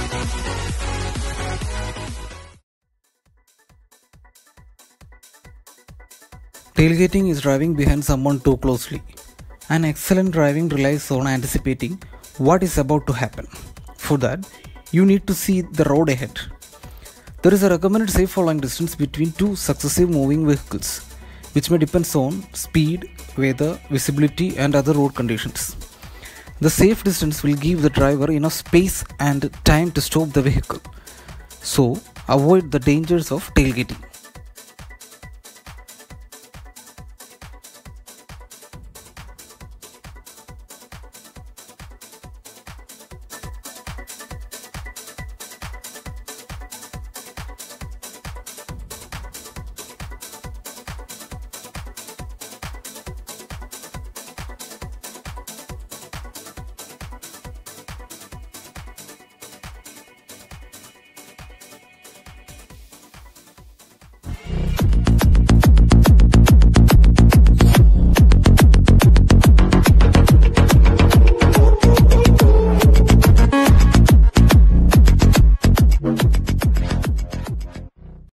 Tailgating is driving behind someone too closely. An excellent driving relies on anticipating what is about to happen. For that, you need to see the road ahead. There is a recommended safe following distance between two successive moving vehicles, which may depend on speed, weather, visibility, and other road conditions. The safe distance will give the driver enough space and time to stop the vehicle. So, avoid the dangers of tailgating.